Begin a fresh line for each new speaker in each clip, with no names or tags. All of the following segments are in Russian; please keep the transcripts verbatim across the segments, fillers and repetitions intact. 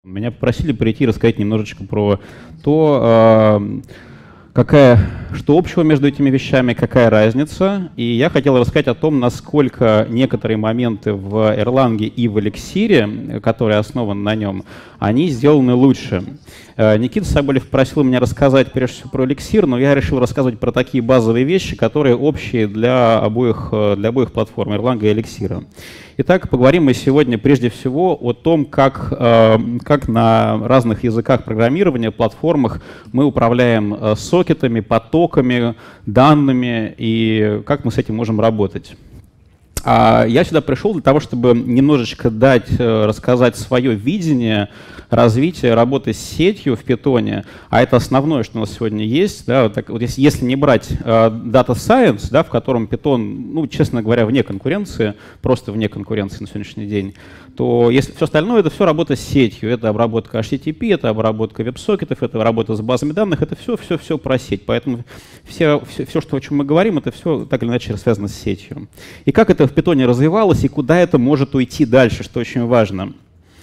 Меня попросили прийти и рассказать немножечко про то, какая, что общего между этими вещами, какая разница. И я хотел рассказать о том, насколько некоторые моменты в Erlang и в Elixir, который основан на нем, они сделаны лучше. Никита Соболев просил меня рассказать прежде всего про Elixir, но я решил рассказывать про такие базовые вещи, которые общие для обоих, для обоих платформ, Erlang и Elixir. Итак, поговорим мы сегодня прежде всего о том, как, как на разных языках программирования, платформах мы управляем сокетами, потоками, данными и как мы с этим можем работать. Я сюда пришел для того, чтобы немножечко дать, рассказать свое видение развития работы с сетью в Python, а это основное, что у нас сегодня есть. Да, вот так, вот если, если не брать uh, Data Science, да, в котором Python, ну, честно говоря, вне конкуренции, просто вне конкуренции на сегодняшний день, то если все остальное, это все работа с сетью. Это обработка эйч ти ти пи, это обработка веб-сокетов, это работа с базами данных, это все-все-все про сеть. Поэтому все, все, все, что, о чем мы говорим, это все так или иначе связано с сетью. И как это в Python развивалось, и куда это может уйти дальше, что очень важно.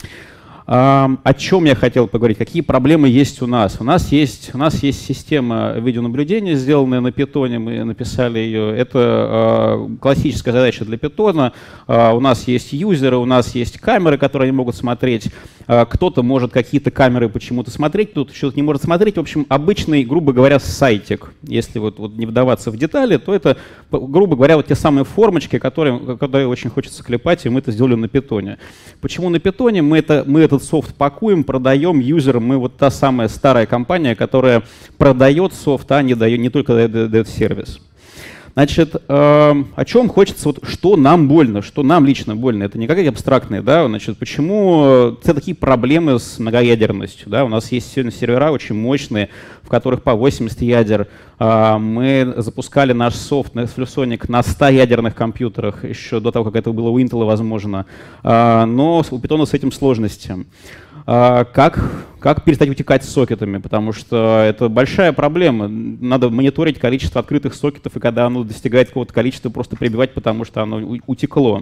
О чем я хотел поговорить, какие проблемы есть у нас. У нас есть, у нас есть система видеонаблюдения, сделанная на Python, мы написали ее. Это классическая задача для Python. У нас есть юзеры, у нас есть камеры, которые они могут смотреть. Кто-то может какие-то камеры почему-то смотреть, кто-то что-то не может смотреть. В общем, обычный, грубо говоря, сайтик. Если вот, вот не вдаваться в детали, то это, грубо говоря, вот те самые формочки, которые, которые очень хочется клепать, и мы это сделали на Python. Почему на Python? Мы это, мы это софт пакуем, продаем юзерам. Мы вот та самая старая компания, которая продает софт, а не, дает, не только дает сервис. Значит, э, о чем хочется, вот, что нам больно, что нам лично больно. Это не какие-то абстрактные, да, значит, почему это такие проблемы с многоядерностью, да, у нас есть сегодня сервера очень мощные, в которых по восемьдесят ядер. Э, мы запускали наш софт на Flusonic на ста ядерных компьютерах еще до того, как это было у Intel возможно, э, но у Python с этим сложности. Как, как перестать утекать с сокетами, потому что это большая проблема. Надо мониторить количество открытых сокетов, и когда оно достигает какого-то количества, просто прибивать, потому что оно утекло.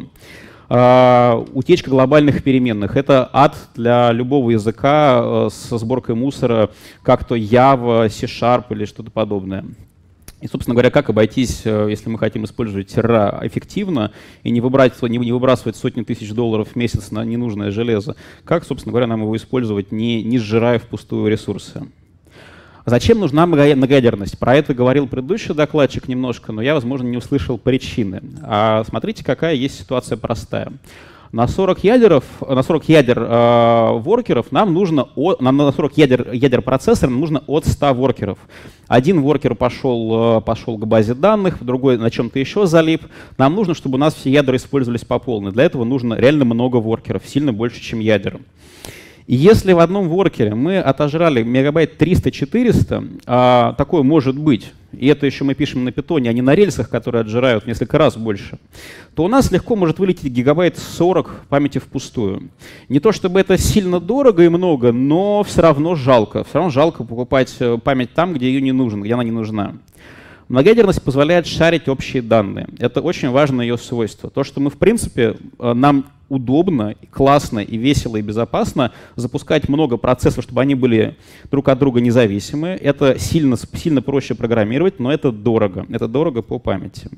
Утечка глобальных переменных — это ад для любого языка со сборкой мусора, как то Java, C-Sharp или что-то подобное. И, собственно говоря, как обойтись, если мы хотим использовать терра эффективно и не, выбрать, не выбрасывать сотни тысяч долларов в месяц на ненужное железо, как, собственно говоря, нам его использовать, не, не сжирая впустую ресурсы. Зачем нужна многоядерность? Про это говорил предыдущий докладчик немножко, но я, возможно, не услышал причины. А смотрите, какая есть ситуация простая. На сорок ядеров, на сорок ядер э, воркеров нам нужно, от, на сорок ядер, ядер процессора нам нужно от ста воркеров. Один воркер пошел, э, пошел к базе данных, другой на чем-то еще залип. Нам нужно, чтобы у нас все ядра использовались по полной. Для этого нужно реально много воркеров, сильно больше, чем ядер. И если в одном воркере мы отожрали мегабайт триста-четыреста, а такое может быть, и это еще мы пишем на Python, а не на рельсах, которые отжирают в несколько раз больше, то у нас легко может вылететь гигабайт сорок памяти впустую. Не то чтобы это сильно дорого и много, но все равно жалко. Все равно жалко покупать память там, где ее не нужно, где она не нужна. Многоядерность позволяет шарить общие данные. Это очень важное ее свойство. То, что мы, в принципе, нам удобно, классно и весело и безопасно запускать много процессов, чтобы они были друг от друга независимы. Это сильно, сильно проще программировать, но это дорого. Это дорого по памяти.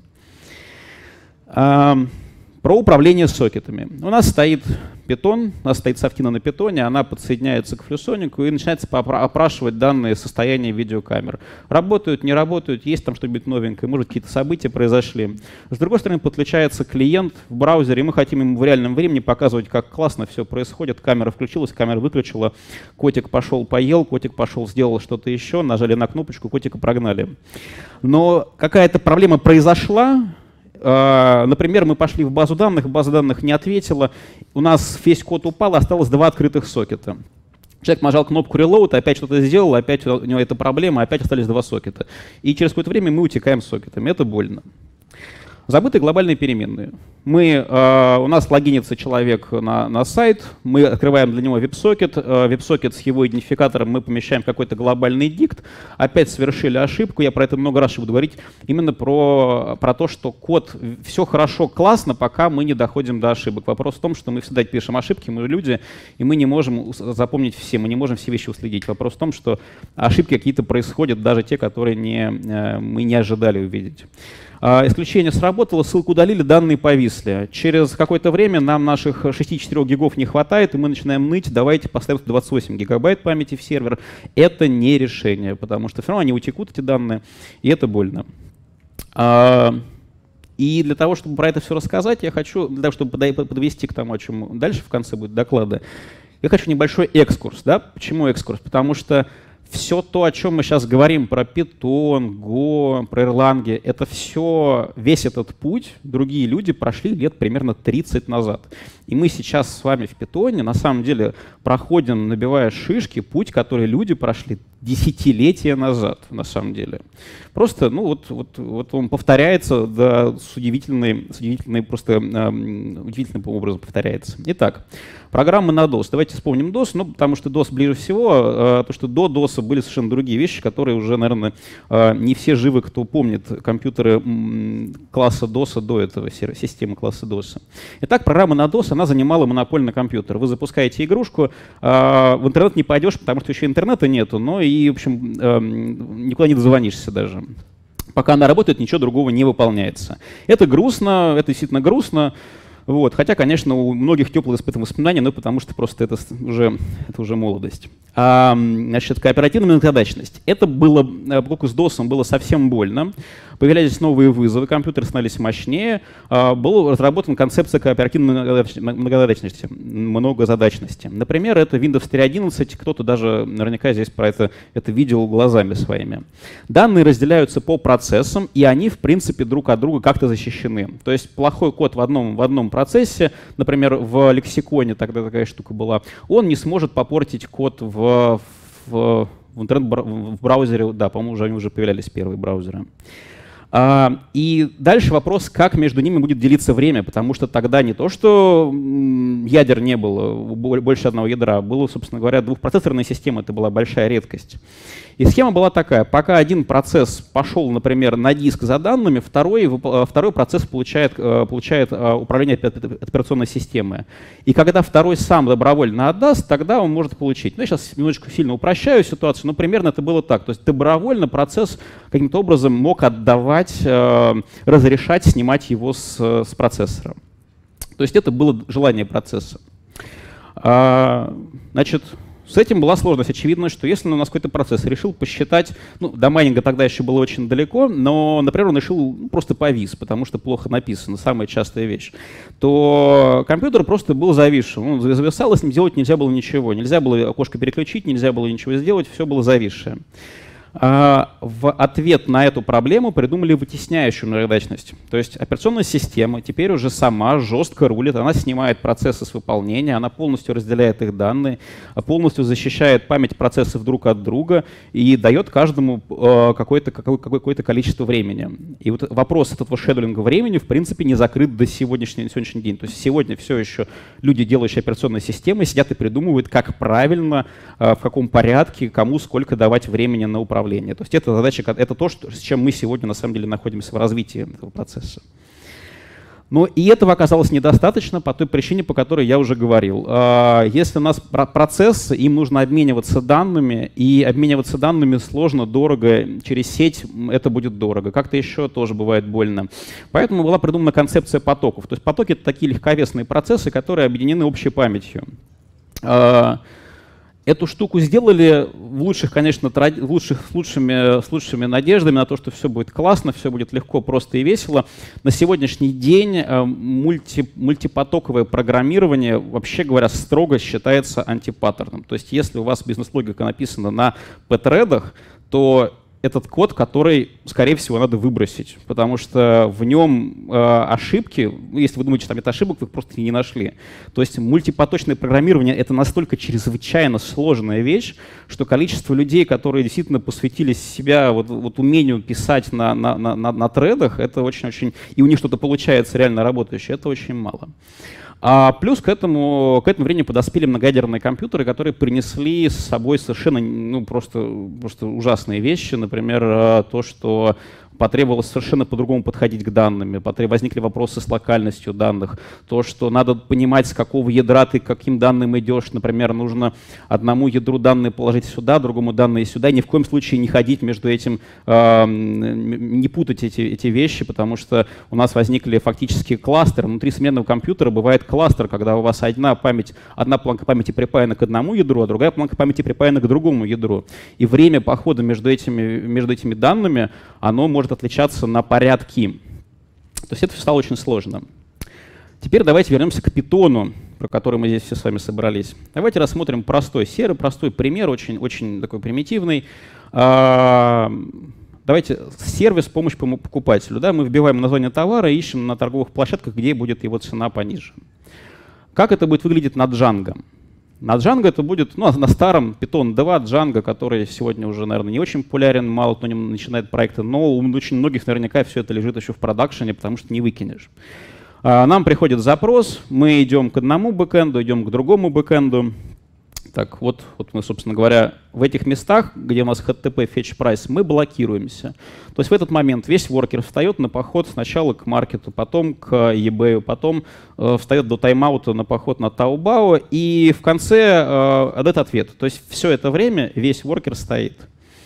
Про управление сокетами. У нас стоит Python, у нас стоит софтина на Python, она подсоединяется к Flusonic и начинается опрашивать данные состояния видеокамер. Работают, не работают, есть там что-нибудь новенькое, может, какие-то события произошли. С другой стороны, подключается клиент в браузере, и мы хотим ему в реальном времени показывать, как классно все происходит. Камера включилась, камера выключила, котик пошел поел, котик пошел сделал что-то еще, нажали на кнопочку, котика прогнали. Но какая-то проблема произошла. Например, мы пошли в базу данных, база данных не ответила, у нас весь код упал, осталось два открытых сокета. Человек нажал кнопку Reload, опять что-то сделал, опять у него эта проблема, опять остались два сокета. И через какое-то время мы утекаем с сокетами. Это больно. Забытые глобальные переменные. Мы, э, у нас логинится человек на, на сайт, мы открываем для него веб-сокет, э, веб-сокет с его идентификатором мы помещаем какой-то глобальный дикт, опять совершили ошибку, я про это много раз буду говорить, именно про, про то, что код, все хорошо, классно, пока мы не доходим до ошибок. Вопрос в том, что мы всегда пишем ошибки, мы люди, и мы не можем запомнить все, мы не можем все вещи уследить. Вопрос в том, что ошибки какие-то происходят, даже те, которые не, э, мы не ожидали увидеть. Исключение сработало, ссылку удалили, данные повисли. Через какое-то время нам наших шести и четырёх гигов не хватает, и мы начинаем ныть, давайте поставим двадцать восемь гигабайт памяти в сервер. Это не решение, потому что все равно они утекут, эти данные, и это больно. И для того, чтобы про это все рассказать, я хочу, для того, чтобы подвести к тому, о чем дальше в конце будет доклада, я хочу небольшой экскурс. Да? Почему экскурс? Потому что все то, о чем мы сейчас говорим, про Python, Go, про Erlang, это все, весь этот путь другие люди прошли лет примерно тридцать назад. И мы сейчас с вами в Python на самом деле проходим, набивая шишки, путь, который люди прошли десятилетия назад, на самом деле. Просто, ну вот, вот, вот он повторяется, да, с удивительной, с удивительной просто эм, удивительным образом повторяется. Итак, программы на дос. Давайте вспомним дос, ну, потому что дос ближе всего, э, потому что до доса были совершенно другие вещи, которые уже, наверное, э, не все живы, кто помнит компьютеры м, класса доса до этого, системы класса доса. Итак, программа на дос, она занимала монопольный компьютер. Вы запускаете игрушку, э, в интернет не пойдешь, потому что еще интернета нету, но и, в общем, э, никуда не дозвонишься даже. Пока она работает, ничего другого не выполняется. Это грустно, это действительно грустно. Вот. Хотя, конечно, у многих теплые воспоминания, но потому что просто это уже, это уже молодость. А, значит, кооперативная многозадачность. Это было, поскольку с досом было совсем больно, появлялись новые вызовы, компьютеры становились мощнее, а, была разработана концепция кооперативной многозадачности, многозадачности. Например, это Windows три одиннадцать, кто-то даже наверняка здесь про это, это видел глазами своими. Данные разделяются по процессам, и они, в принципе, друг от друга как-то защищены. То есть плохой код в одном, в одном процессе, например, в лексиконе тогда такая штука была, он не сможет попортить код в, в, в интернет-браузере. Да, по-моему, уже, они уже появлялись первые браузеры. А, и дальше вопрос, как между ними будет делиться время, потому что тогда не то, что ядер не было, больше одного ядра, было, собственно говоря, двухпроцессорная система, это была большая редкость. И схема была такая: пока один процесс пошел, например, на диск за данными, второй, второй процесс получает, получает управление операционной системой. И когда второй сам добровольно отдаст, тогда он может получить. Ну, я сейчас немножечко сильно упрощаю ситуацию, но примерно это было так. То есть добровольно процесс каким-то образом мог отдавать, разрешать снимать его с, с процессора. То есть это было желание процесса. Значит, с этим была сложность. Очевидно, что если у нас какой-то процесс решил посчитать, ну, до майнинга тогда еще было очень далеко, но, например, он решил, ну, просто повис, потому что плохо написано, самая частая вещь, то компьютер просто был зависшим. Он зависал, и с ним делать нельзя было ничего. Нельзя было окошко переключить, нельзя было ничего сделать, все было зависшее. В ответ на эту проблему придумали вытесняющую многозадачность. То есть операционная система теперь уже сама жестко рулит, она снимает процессы с выполнения, она полностью разделяет их данные, полностью защищает память процессов друг от друга и дает каждому какое-то какое-то количество времени. И вот вопрос этого шедулинга времени в принципе не закрыт до сегодняшнего, сегодняшний день. То есть сегодня все еще люди, делающие операционные системы, сидят и придумывают, как правильно, в каком порядке, кому сколько давать времени на управление. То есть это задача, это то, что, с чем мы сегодня на самом деле находимся в развитии этого процесса. Но и этого оказалось недостаточно по той причине, по которой я уже говорил. Если у нас процесс, им нужно обмениваться данными, и обмениваться данными сложно, дорого, через сеть это будет дорого, как-то еще тоже бывает больно. Поэтому была придумана концепция потоков. То есть потоки — это такие легковесные процессы, которые объединены общей памятью. Эту штуку сделали в лучших, конечно, тради... в лучших, с, лучшими, с лучшими надеждами на то, что все будет классно, все будет легко, просто и весело. На сегодняшний день мульти... мультипотоковое программирование, вообще говоря, строго считается антипаттерном. То есть если у вас бизнес-логика написана на пэтредах, то этот код, который, скорее всего, надо выбросить, потому что в нем э, ошибки, если вы думаете, что там нет ошибок, вы их просто не нашли. То есть мультипоточное программирование — это настолько чрезвычайно сложная вещь, что количество людей, которые действительно посвятили себя вот, вот умению писать на, на, на, на тредах, это очень-очень, и у них что-то получается реально работающее, это очень мало. А плюс к этому, к этому времени подоспели многоядерные компьютеры, которые принесли с собой совершенно ну, просто, просто ужасные вещи. Например, то, что потребовалось совершенно по-другому подходить к данным, возникли вопросы с локальностью данных, то, что надо понимать, с какого ядра ты к каким данным идешь. Например, нужно одному ядру данные положить сюда, другому данные сюда. Ни в коем случае не ходить между этим, э, не путать эти, эти вещи, потому что у нас возникли фактически кластеры. Внутри современного компьютера бывает кластер, когда у вас одна память, одна планка памяти припаяна к одному ядру, а другая планка памяти припаяна к другому ядру. И время похода между этими, между этими данными, оно может отличаться на порядки. То есть это все стало очень сложно. Теперь давайте вернемся к питону, про который мы здесь все с вами собрались. Давайте рассмотрим простой серый, простой пример, очень, очень такой примитивный. Давайте сервис «Помощь покупателю». Да, мы вбиваем название товара и ищем на торговых площадках, где будет его цена пониже. Как это будет выглядеть на Django? На Django это будет, ну, на старом Python два Django, который сегодня уже, наверное, не очень популярен, мало кто начинает проекты, но у очень многих наверняка все это лежит еще в продакшене, потому что не выкинешь. Нам приходит запрос, мы идем к одному бэкэнду, идем к другому бэкэнду. Так, вот, вот мы, собственно говоря, в этих местах, где у нас эйч ти ти пи fetch price, мы блокируемся. То есть в этот момент весь воркер встает на поход сначала к маркету, потом к eBay, потом э, встает до тайм-аута на поход на Taobao, и в конце э, отдает ответ. То есть все это время весь воркер стоит.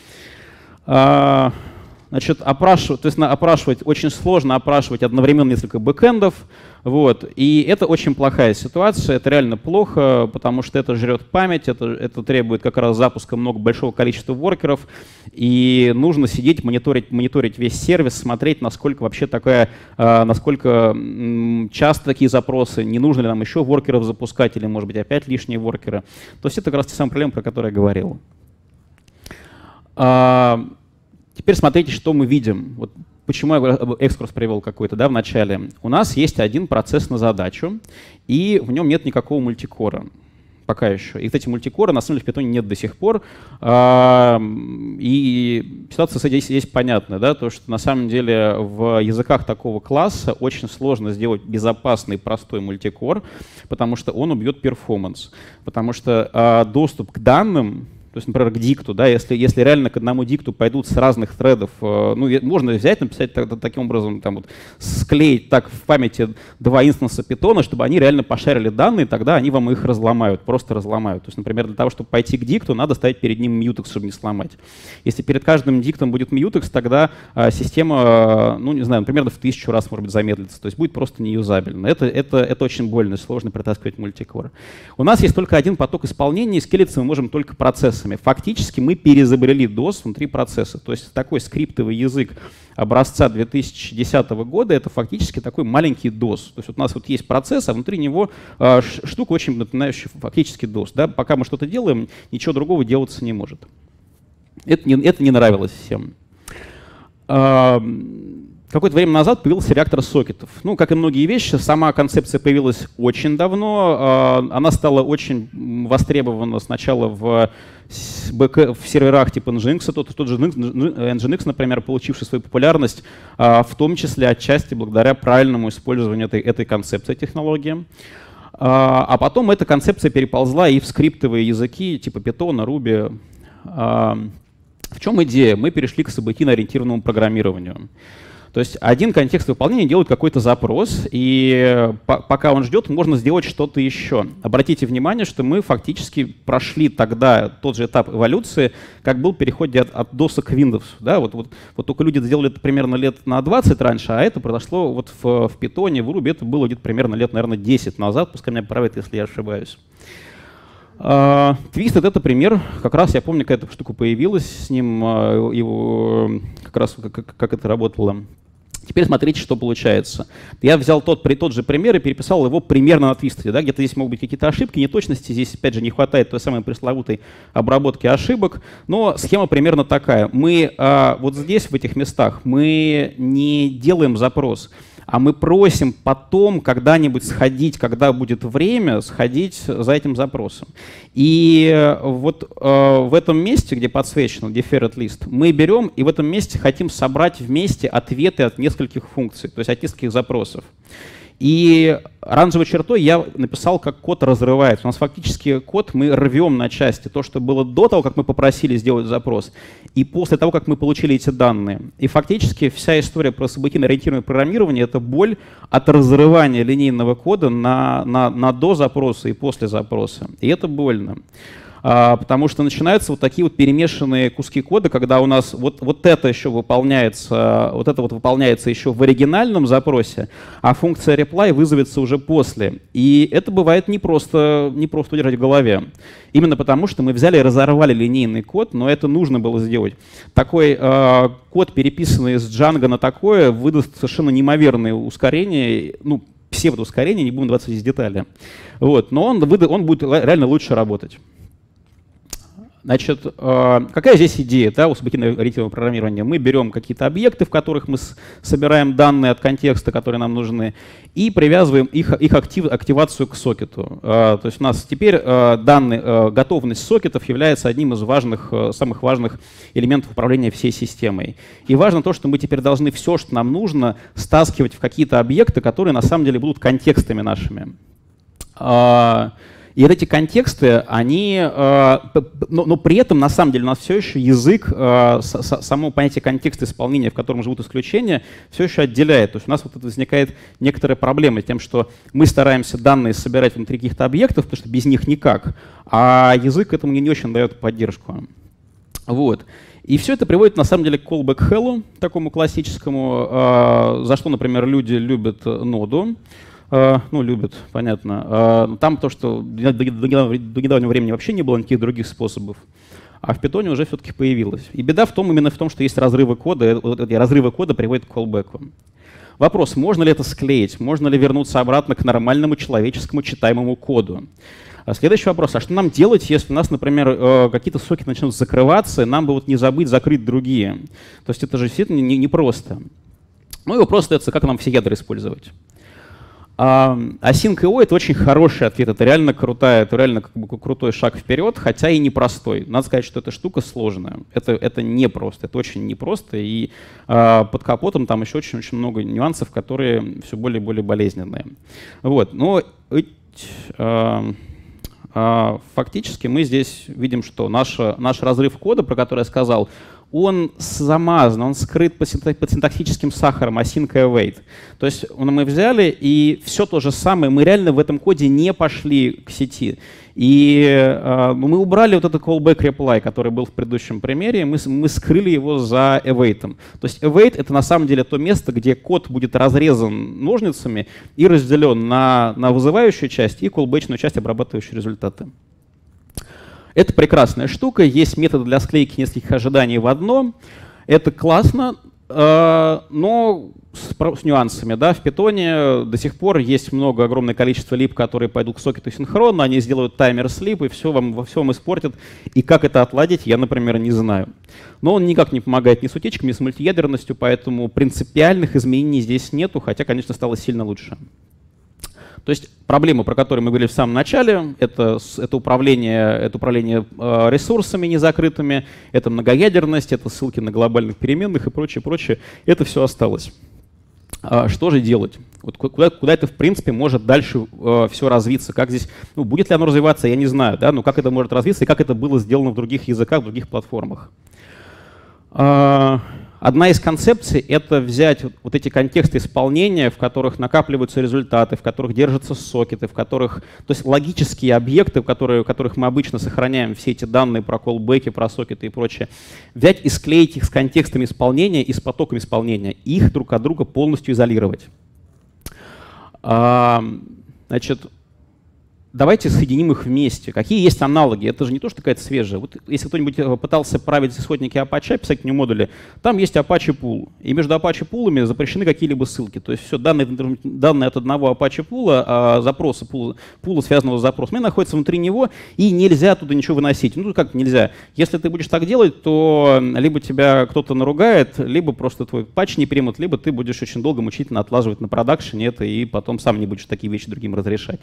А, значит, опрашивать, то есть на, опрашивать очень сложно, опрашивать одновременно несколько бэкэндов. Вот. И это очень плохая ситуация, это реально плохо, потому что это жрет память, это, это требует как раз запуска много большого количества воркеров, и нужно сидеть, мониторить, мониторить весь сервис, смотреть, насколько вообще такая, насколько часто такие запросы, не нужно ли нам еще воркеров запускать, или, может быть, опять лишние воркеры. То есть это как раз те самые проблемы, про которые я говорил. Теперь смотрите, что мы видим. Вот почему я экскурс привел какой-то, да, в начале. У нас есть один процесс на задачу, и в нем нет никакого мультикора. Пока еще. И, кстати, мультикора на самом деле в Python нет до сих пор. И ситуация здесь есть понятная, да, то, что на самом деле в языках такого класса очень сложно сделать безопасный простой мультикор, потому что он убьет перформанс. Потому что доступ к данным, то есть, например, к дикту, да, если, если реально к одному дикту пойдут с разных threadов, э, ну, можно взять, написать так, таким образом, там, вот, склеить так в памяти два инстанса питона, чтобы они реально пошарили данные, тогда они вам их разломают, просто разломают. То есть, например, для того, чтобы пойти к дикту, надо ставить перед ним mutex, чтобы не сломать. Если перед каждым диктом будет mutex, тогда э, система, э, ну, не знаю, примерно в тысячу раз, может быть, замедлится, то есть будет просто неюзабельно. Это, это, это очень больно и сложно притаскивать мультикор. У нас есть только один поток исполнения, и скелиться мы можем только процесс. Фактически мы переизобрели дос внутри процесса. То есть такой скриптовый язык образца две тысячи десятого года — это фактически такой маленький дос. То есть вот у нас вот есть процесс, а внутри него э, штука очень напоминающая фактически дос. Да? Пока мы что-то делаем, ничего другого делаться не может. Это не, это не нравилось всем. Какое-то время назад появился реактор сокетов. Ну, как и многие вещи, сама концепция появилась очень давно. Она стала очень востребована сначала в, в серверах типа Nginx. Тот, тот же Nginx, например, получивший свою популярность, в том числе отчасти благодаря правильному использованию этой, этой концепции технологии. А потом эта концепция переползла и в скриптовые языки типа Python, Ruby. В чем идея? Мы перешли к событийно-ориентированному программированию. То есть один контекст выполнения делает какой-то запрос, и по пока он ждет, можно сделать что-то еще. Обратите внимание, что мы фактически прошли тогда тот же этап эволюции, как был переход от, от доса к Windows. Да? Вот, вот, вот только люди сделали это примерно лет на двадцать раньше, а это произошло вот в, в Python, в Ruby это было где-то примерно лет, наверное, десять назад, пускай меня поправят, если я ошибаюсь. Uh, Twisted — это пример, как раз я помню, когда эта штука появилась, с ним uh, его, как раз как, как это работало. Теперь смотрите, что получается. Я взял тот, тот же пример и переписал его примерно на твистере. Да? Где-то здесь могут быть какие-то ошибки, неточности. Здесь, опять же, не хватает той самой пресловутой обработки ошибок. Но схема примерно такая. Мы а, вот здесь, в этих местах, мы не делаем запрос, а мы просим потом когда-нибудь сходить, когда будет время, сходить за этим запросом. И вот э, в этом месте, где подсвечено deferred list, мы берем и в этом месте хотим собрать вместе ответы от нескольких функций, то есть от нескольких запросов. И оранжевой чертой я написал, как код разрывается. У нас фактически код мы рвем на части. То, что было до того, как мы попросили сделать запрос, и после того, как мы получили эти данные. И фактически вся история про событийно-ориентированное программирование — это боль от разрывания линейного кода на, на, на до запроса и после запроса. И это больно. А, потому что начинаются вот такие вот перемешанные куски кода, когда у нас вот, вот это еще выполняется, вот это вот выполняется еще в оригинальном запросе, а функция reply вызовется уже после. И это бывает не просто, не просто удержать в голове. Именно потому, что мы взяли и разорвали линейный код, но это нужно было сделать. Такой э, код, переписанный с Django на такое, выдаст совершенно неимоверное ускорение, ну, псевдоускорение, не будем вдаваться здесь в детали. Вот. Но он, он будет реально лучше работать. Значит, какая здесь идея, да, у событийно-ориентированного программирования? Мы берем какие-то объекты, в которых мы собираем данные от контекста, которые нам нужны, и привязываем их, их актив, активацию к сокету. То есть у нас теперь данные, готовность сокетов является одним из важных, самых важных элементов управления всей системой. И важно то, что мы теперь должны все, что нам нужно, стаскивать в какие-то объекты, которые на самом деле будут контекстами нашими. И вот эти контексты, они, э, но, но при этом, на самом деле, у нас все еще язык, э, с, само понятие контекста исполнения, в котором живут исключения, все еще отделяет. То есть у нас вот это возникает некоторая проблема с тем, что мы стараемся данные собирать внутри каких-то объектов, потому что без них никак, а язык этому не очень дает поддержку. Вот. И все это приводит, на самом деле, к callback hello, такому классическому, э, за что, например, люди любят ноду. Uh, ну, любят, понятно. Uh, там то, что до, до, до, до недавнего времени вообще не было никаких других способов, а в питоне уже все-таки появилось. И беда в том, именно в том, что есть разрывы кода, вот эти разрывы кода приводят к callback'у. Вопрос, можно ли это склеить, можно ли вернуться обратно к нормальному человеческому читаемому коду? А следующий вопрос, а что нам делать, если у нас, например, какие-то сокеты начнут закрываться, и нам бы вот не забыть закрыть другие? То есть это же действительно непросто. Не, не ну и вопрос остается, как нам все ядра использовать. Async.io — это очень хороший ответ, это реально крутая, это реально как бы крутой шаг вперед, хотя и непростой. Надо сказать, что эта штука сложная. Это, это непросто, это очень непросто, и э, под капотом там еще очень-очень много нюансов, которые все более и более болезненные. Вот. Но э, э, э, фактически мы здесь видим, что наш, наш разрыв кода, про который я сказал, он замазан, он скрыт под синтаксическим сахаром async и await. То есть мы взяли и все то же самое, мы реально в этом коде не пошли к сети. И э, мы убрали вот этот callback reply, который был в предыдущем примере, мы, мы скрыли его за await. То есть await — это на самом деле то место, где код будет разрезан ножницами и разделен на, на вызывающую часть и callback'ную часть, обрабатывающую результаты. Это прекрасная штука, есть метод для склейки нескольких ожиданий в одно. Это классно, э, но с, с нюансами. Да? В питоне до сих пор есть много, огромное количество лип, которые пойдут к сокету синхронно, они сделают таймер слип и все вам, во всем испортят. И как это отладить, я, например, не знаю. Но он никак не помогает ни с утечками, ни с мультиядерностью, поэтому принципиальных изменений здесь нету, хотя, конечно, стало сильно лучше. То есть проблема, про которую мы говорили в самом начале, это, это управление, это управление э, ресурсами незакрытыми, это многоядерность, это ссылки на глобальных переменных и прочее, прочее. Это все осталось. А что же делать? Вот куда, куда это, в принципе, может дальше э, все развиться? Как здесь, ну, будет ли оно развиваться, я не знаю, да? Но как это может развиться и как это было сделано в других языках, в других платформах? А, Одна из концепций — это взять вот эти контексты исполнения, в которых накапливаются результаты, в которых держатся сокеты, в которых, то есть логические объекты, в, которые, в которых мы обычно сохраняем все эти данные про колбеки, про сокеты и прочее, взять и склеить их с контекстами исполнения и с потоком исполнения, их друг от друга полностью изолировать. А, значит, давайте соединим их вместе. Какие есть аналоги? Это же не то, что какая-то свежая. Вот если кто-нибудь пытался править исходники Apache, писать к нему модули, там есть Apache Pool. И между Apache пулами запрещены какие-либо ссылки. То есть все, данные, данные от одного Apache пула, а запроса, пула, пула, связанного с запросом, они находятся внутри него, и нельзя оттуда ничего выносить. Ну как нельзя? Если ты будешь так делать, то либо тебя кто-то наругает, либо просто твой патч не примут, либо ты будешь очень долго мучительно отлаживать на продакшене это, и потом сам не будешь такие вещи другим разрешать.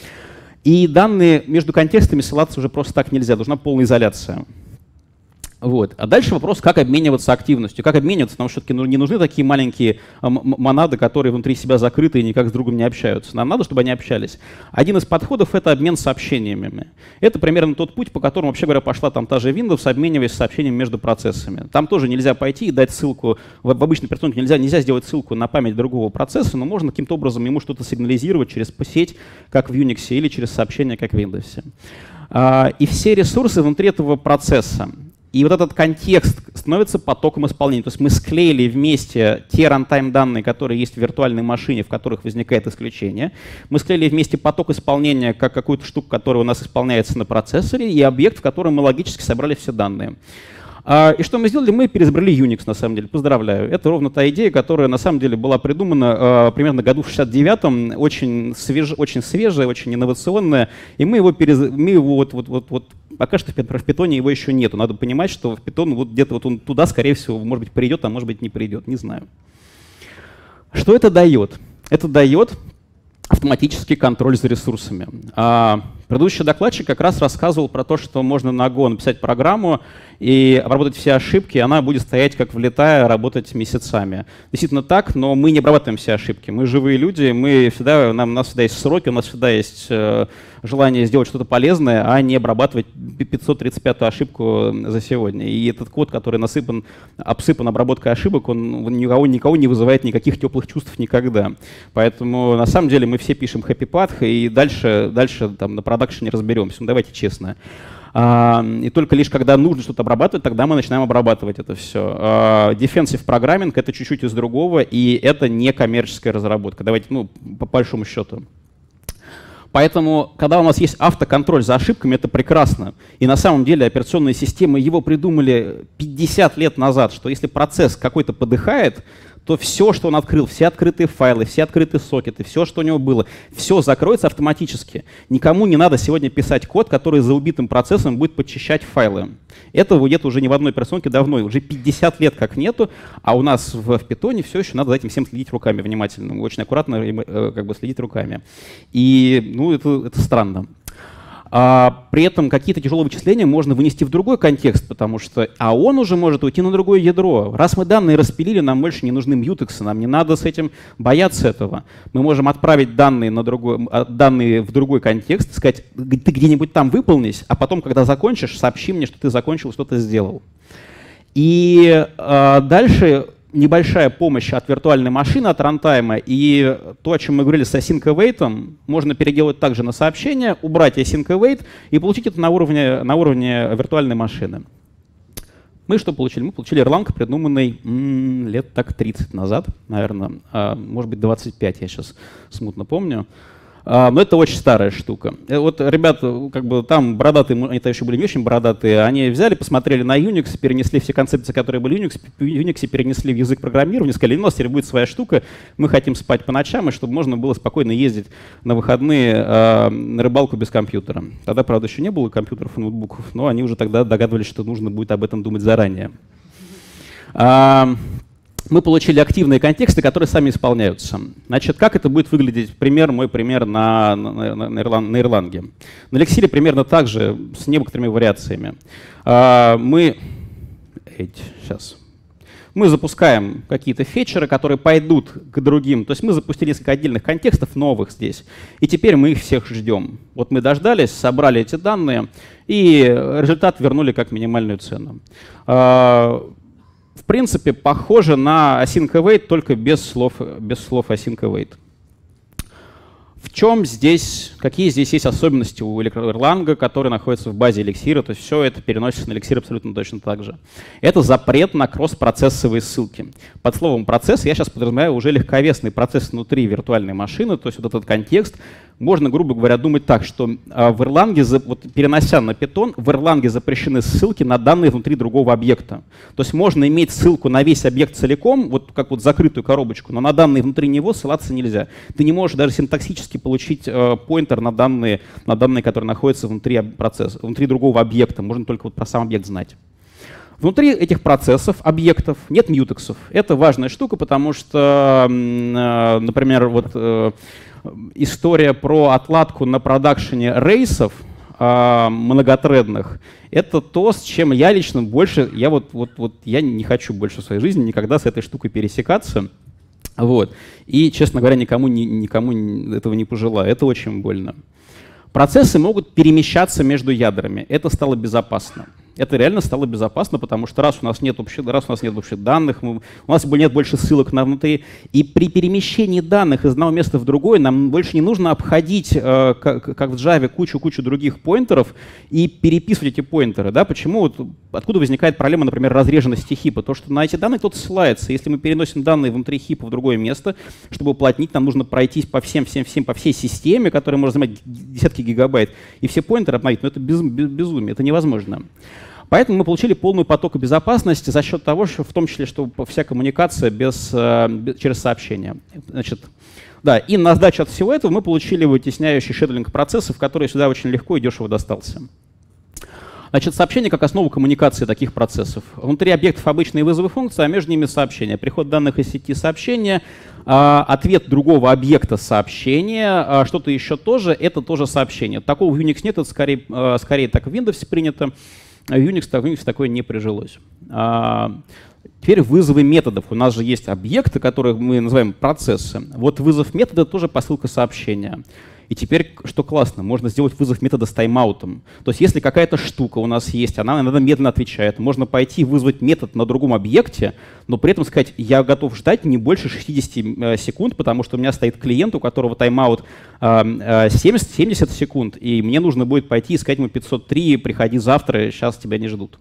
И данные между контекстами ссылаться уже просто так нельзя, должна полная изоляция. Вот. А дальше вопрос, как обмениваться активностью. Как обмениваться, потому что все-таки не нужны такие маленькие монады, которые внутри себя закрыты и никак с другом не общаются. Нам надо, чтобы они общались. Один из подходов — это обмен сообщениями. Это примерно тот путь, по которому, вообще говоря, пошла там та же Windows, обмениваясь сообщениями между процессами. Там тоже нельзя пойти и дать ссылку, в, в обычной операционке нельзя, нельзя сделать ссылку на память другого процесса, но можно каким-то образом ему что-то сигнализировать через сеть, как в Unix, или через сообщения, как в Windows. А, и все ресурсы внутри этого процесса. И вот этот контекст становится потоком исполнения. То есть мы склеили вместе те рантайм данные, которые есть в виртуальной машине, в которых возникает исключение. Мы склеили вместе поток исполнения как какую-то штуку, которая у нас исполняется на процессоре, и объект, в котором мы логически собрали все данные. И что мы сделали? Мы переизобрели Unix, на самом деле. Поздравляю. Это ровно та идея, которая на самом деле была придумана примерно году в шестьдесят девятом, очень, свеж, очень свежая, очень инновационная. И мы его, перез... мы его вот, вот, вот, вот пока что в Python его еще нету. Надо понимать, что в Python вот где-то вот он туда, скорее всего, может быть, придет, а может быть, не придет. Не знаю. Что это дает? Это дает автоматический контроль за ресурсами. А предыдущий докладчик как раз рассказывал про то, что можно на Go написать программу и обработать все ошибки, и она будет стоять как влитая, работать месяцами. Действительно так, но мы не обрабатываем все ошибки. Мы живые люди, мы всегда, нам, у нас всегда есть сроки, у нас всегда есть э, желание сделать что-то полезное, а не обрабатывать пятьсот тридцать пятую ошибку за сегодня. И этот код, который насыпан, обсыпан обработкой ошибок, он никого, никого не вызывает никаких теплых чувств никогда. Поэтому на самом деле мы все пишем happy path, и дальше, дальше там, на продакшене разберемся. Ну, давайте честно. А, и только лишь когда нужно что-то обрабатывать, тогда мы начинаем обрабатывать это все. А, defensive программинг — это чуть-чуть из другого, и это не коммерческая разработка. Давайте, ну, по большому счету. Поэтому, когда у нас есть автоконтроль за ошибками, это прекрасно. И на самом деле операционные системы его придумали пятьдесят лет назад, что если процесс какой-то подыхает, то все, что он открыл, все открытые файлы, все открытые сокеты, все, что у него было, все закроется автоматически. Никому не надо сегодня писать код, который за убитым процессом будет подчищать файлы. Этого нет уже ни в одной операционке давно, уже пятьдесят лет как нету, а у нас в, в Python все еще надо за этим всем следить руками внимательно, очень аккуратно э, как бы следить руками. И ну, это, это странно. А при этом какие-то тяжелые вычисления можно вынести в другой контекст, потому что, а он уже может уйти на другое ядро. Раз мы данные распилили, нам больше не нужны мьютексы, нам не надо с этим бояться этого. Мы можем отправить данные, на другой, данные в другой контекст, сказать, ты где-нибудь там выполнись, а потом, когда закончишь, сообщи мне, что ты закончил, что ты сделал. И а, дальше небольшая помощь от виртуальной машины, от рантайма, и то, о чем мы говорили с async await, можно переделать также на сообщение, убрать async await и получить это на уровне, на уровне виртуальной машины. Мы что получили? Мы получили Erlang, придуманный м -м, лет так тридцать назад, наверное, а, может быть двадцать пять, я сейчас смутно помню. Но это очень старая штука. Вот ребята, как бы там бородатые, они-то еще были не очень бородатые, они взяли, посмотрели на Unix, перенесли все концепции, которые были в Unix, в Unix перенесли в язык программирования, сказали, у нас теперь будет своя штука, мы хотим спать по ночам, и чтобы можно было спокойно ездить на выходные э, на рыбалку без компьютера. Тогда, правда, еще не было компьютеров и ноутбуков, но они уже тогда догадывались, что нужно будет об этом думать заранее. Мы получили активные контексты, которые сами исполняются. Значит, как это будет выглядеть? Пример, мой пример на, на, на, на Erlang. На Elixir примерно так же, с некоторыми вариациями. А, мы, сейчас. мы запускаем какие-то фетчеры, которые пойдут к другим. То есть мы запустили несколько отдельных контекстов новых здесь. И теперь мы их всех ждем. Вот мы дождались, собрали эти данные, и результат вернули как минимальную цену. А, В принципе, похоже на async await, только без слов, без слов async await. В чем здесь, какие здесь есть особенности у Erlang, который находится в базе Elixir? То есть все это переносится на Elixir абсолютно точно так же. Это запрет на кросс-процессовые ссылки. Под словом процесс я сейчас подразумеваю уже легковесный процесс внутри виртуальной машины, то есть вот этот контекст можно, грубо говоря, думать так, что в Erlang, вот перенося на Python, в Erlang запрещены ссылки на данные внутри другого объекта. То есть можно иметь ссылку на весь объект целиком, вот как вот закрытую коробочку, но на данные внутри него ссылаться нельзя. Ты не можешь даже синтаксически получить э, поинтер на данные, на данные, которые находятся внутри процесса, внутри другого объекта. Можно только вот про сам объект знать. Внутри этих процессов, объектов, нет мьютексов. Это важная штука, потому что, э, например, вот э, история про отладку на продакшене рейсов э, многотредных — это то, с чем я лично больше, я вот, вот, вот я не хочу больше в своей жизни никогда с этой штукой пересекаться. Вот. И, честно говоря, никому, ни, никому этого не пожелаю. Это очень больно. Процессы могут перемещаться между ядрами. Это стало безопасно. Это реально стало безопасно, потому что раз у нас нет общих, раз у нас нет общих данных, мы, у нас нет больше ссылок на внутри, и при перемещении данных из одного места в другое нам больше не нужно обходить, э, как, как в Java, кучу-кучу других поинтеров и переписывать эти поинтеры. Да? Почему? Вот, откуда возникает проблема, например, разреженности хипа? То, что на эти данные кто-то ссылается. Если мы переносим данные внутри хипа в другое место, чтобы уплотнить, нам нужно пройтись по всем, всем, всем, по всей системе, которая может занимать десятки гигабайт, и все поинтеры обновить. Но это без, без, безумие, это невозможно. Поэтому мы получили полную поток безопасности за счет того, что в том числе, что вся коммуникация без, без, через сообщения. Значит, да, и на сдачу от всего этого мы получили вытесняющий шедлинг процессов, который сюда очень легко и дешево достался. Значит, сообщение как основа коммуникации таких процессов. Внутри объектов обычные вызовы функции, а между ними сообщения. Приход данных из сети сообщения, ответ другого объекта сообщения, что-то еще тоже, это тоже сообщение. Такого в Unix нет, это скорее, скорее так в Windows принято. В Unix, в Unix такое не прижилось. А, теперь вызовы методов. У нас же есть объекты, которые мы называем процессы. Вот вызов метода тоже посылка сообщения. И теперь, что классно, можно сделать вызов метода с тайм-аутом. То есть если какая-то штука у нас есть, она иногда медленно отвечает, можно пойти вызвать метод на другом объекте, но при этом сказать, я готов ждать не больше шестидесяти секунд, потому что у меня стоит клиент, у которого тайм-аут семьдесят, семьдесят секунд, и мне нужно будет пойти искать ему пятьсот три, приходи завтра, сейчас тебя не ждут.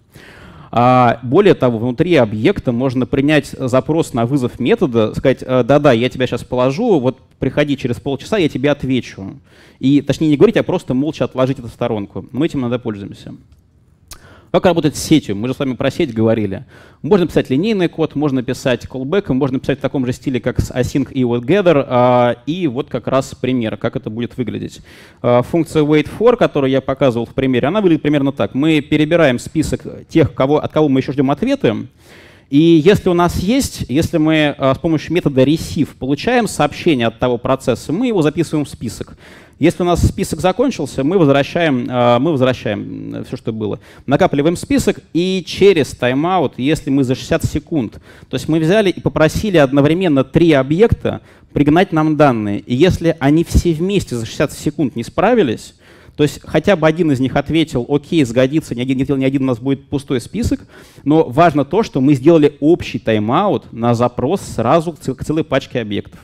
А более того, внутри объекта можно принять запрос на вызов метода, сказать, да-да, я тебя сейчас положу, вот приходи через полчаса, я тебе отвечу. И, точнее, не говорить, а просто молча отложить это в сторонку. Мы этим иногда пользуемся. Как работать с сетью? Мы же с вами про сеть говорили. Можно писать линейный код, можно писать callback, можно писать в таком же стиле, как с async и gather. И вот как раз пример, как это будет выглядеть. Функция waitFor, которую я показывал в примере, она выглядит примерно так. Мы перебираем список тех, кого, от кого мы еще ждем ответы. И если у нас есть, если мы с помощью метода receive получаем сообщение от того процесса, мы его записываем в список. Если у нас список закончился, мы возвращаем, мы возвращаем все, что было. Накапливаем список, и через тайм-аут, если мы за шестьдесят секунд, то есть мы взяли и попросили одновременно три объекта пригнать нам данные. И если они все вместе за шестьдесят секунд не справились, то есть хотя бы один из них ответил, окей, сгодится, ни один, ни один у нас будет пустой список, но важно то, что мы сделали общий тайм-аут на запрос сразу к целой пачке объектов.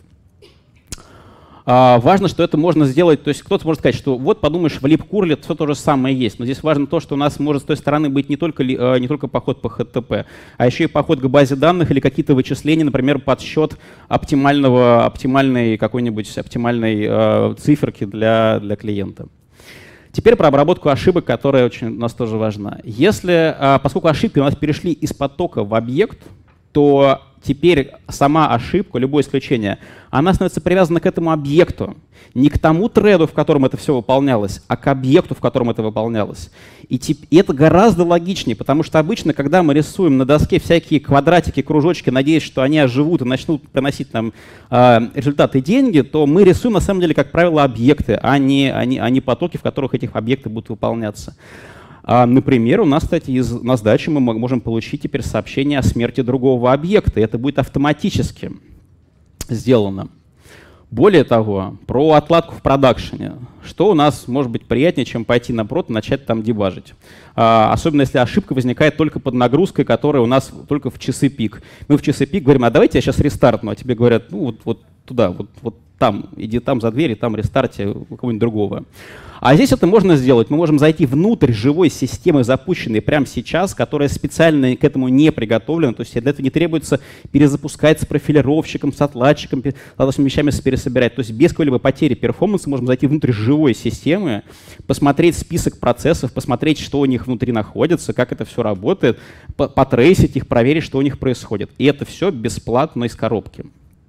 А, важно, что это можно сделать, то есть кто-то может сказать, что вот подумаешь, в libcurl все то же самое есть, но здесь важно то, что у нас может с той стороны быть не только, не только поход по эйч ти ти пи, а еще и поход к базе данных или какие-то вычисления, например, подсчет оптимального, оптимальной какой-нибудь оптимальной э, циферки для, для клиента. Теперь про обработку ошибок, которая очень у нас тоже важна. Если, э, поскольку ошибки у нас перешли из потока в объект, то теперь сама ошибка, любое исключение, она становится привязана к этому объекту. Не к тому треду, в котором это все выполнялось, а к объекту, в котором это выполнялось. И, и это гораздо логичнее, потому что обычно, когда мы рисуем на доске всякие квадратики, кружочки, надеясь, что они оживут и начнут приносить нам э, результаты и деньги, то мы рисуем, на самом деле, как правило, объекты, а не, а не, а не потоки, в которых этих объекты будут выполняться. А, например, у нас, кстати, из, на сдаче мы можем получить теперь сообщение о смерти другого объекта. И это будет автоматически сделано. Более того, про отладку в продакшене. Что у нас может быть приятнее, чем пойти на прод и начать там дебажить? А, особенно если ошибка возникает только под нагрузкой, которая у нас только в часы пик. Мы в часы пик говорим, а давайте я сейчас рестартну, а тебе говорят, ну вот, вот туда, вот, вот там, иди там за дверь, и там рестарте у кого-нибудь другого. А здесь это можно сделать. Мы можем зайти внутрь живой системы, запущенной прямо сейчас, которая специально к этому не приготовлена. То есть для этого не требуется перезапускать с профилировщиком, с отладчиком, с этими вещами пересобирать. То есть без какой-либо потери перформанса можем зайти внутрь живой системы, посмотреть список процессов, посмотреть, что у них внутри находится, как это все работает, потрейсить их, проверить, что у них происходит. И это все бесплатно из коробки.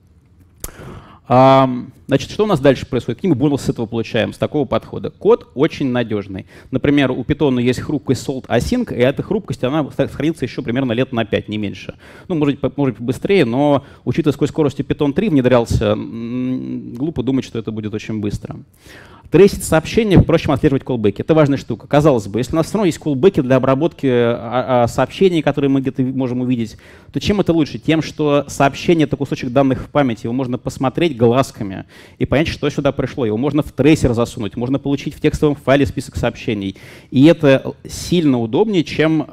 Значит, что у нас дальше происходит? Какие мы бонусы с этого получаем, с такого подхода? Код очень надежный. Например, у Python есть хрупкость salt async, и эта хрупкость, она сохранится еще примерно лет на пять, не меньше. Ну, может быть, может быть быстрее, но учитывая, с какой скоростью Python три внедрялся, глупо думать, что это будет очень быстро. Трейсить сообщения, впрочем, отслеживать колбеки. Это важная штука. Казалось бы, если у нас все равно есть колбеки для обработки сообщений, которые мы где-то можем увидеть, то чем это лучше? Тем, что сообщение — это кусочек данных в памяти, его можно посмотреть глазками и понять, что сюда пришло. Его можно в трейсер засунуть, можно получить в текстовом файле список сообщений. И это сильно удобнее, чем,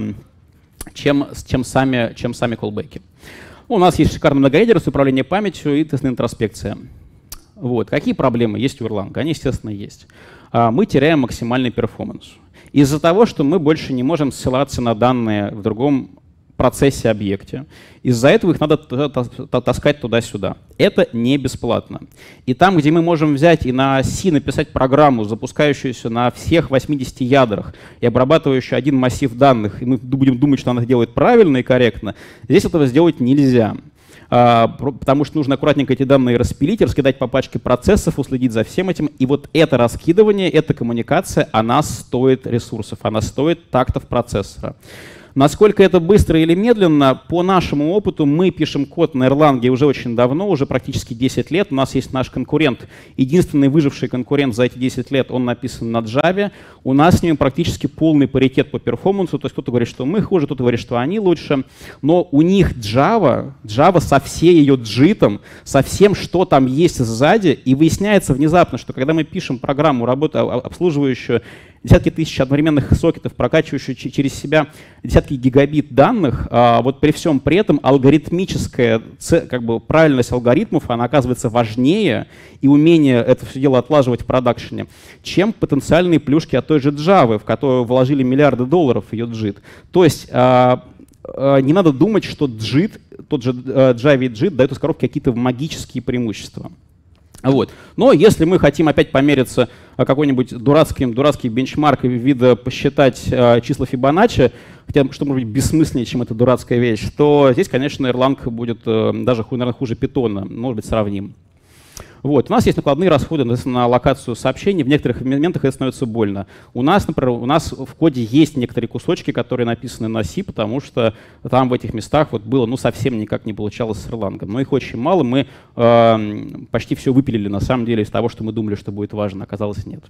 чем, чем сами, чем сами колбеки. У нас есть шикарный многоядерность, управление памятью и тестная интроспекция. Вот. Какие проблемы есть у Erlang? Они, естественно, есть. Мы теряем максимальный перформанс. Из-за того, что мы больше не можем ссылаться на данные в другом процессе, объекте. Из-за этого их надо таскать туда-сюда. Это не бесплатно. И там, где мы можем взять и на C написать программу, запускающуюся на всех восьмидесяти ядрах и обрабатывающую один массив данных, и мы будем думать, что она это делает правильно и корректно, здесь этого сделать нельзя. Потому что нужно аккуратненько эти данные распилить, раскидать по пачке процессов, уследить за всем этим. И вот это раскидывание, эта коммуникация, она стоит ресурсов, она стоит тактов процессора. Насколько это быстро или медленно, по нашему опыту мы пишем код на Erlang уже очень давно, уже практически десять лет. У нас есть наш конкурент, единственный выживший конкурент за эти десять лет, он написан на Java. У нас с ним практически полный паритет по перформансу, то есть кто-то говорит, что мы хуже, кто-то говорит, что они лучше. Но у них Java, Java со всей ее джитом, со всем, что там есть сзади, и выясняется внезапно, что когда мы пишем программу, работу, обслуживающую десятки тысяч одновременных сокетов, прокачивающие через себя десятки гигабит данных, а вот при всем при этом алгоритмическая как бы, правильность алгоритмов, она оказывается важнее, и умение это все дело отлаживать в продакшене, чем потенциальные плюшки от той же Java, в которую вложили миллиарды долларов ее джит. То есть а, а, не надо думать, что джит, тот же а, Java и джит дают из коробки какие-то магические преимущества. Вот. Но если мы хотим опять помериться какой-нибудь дурацким, дурацкий бенчмарк вида посчитать э, числа Фибоначчи, хотя что может быть бессмысленнее, чем эта дурацкая вещь, то здесь, конечно, Erlang будет э, даже, наверное, хуже Python, может быть, сравним. Вот. У нас есть накладные расходы на локацию сообщений. В некоторых моментах это становится больно. У нас, например, у нас в коде есть некоторые кусочки, которые написаны на C, потому что там в этих местах вот было ну, совсем никак не получалось с Erlang. Но их очень мало. Мы э, почти все выпилили на самом деле из того, что мы думали, что будет важно. Оказалось, нет.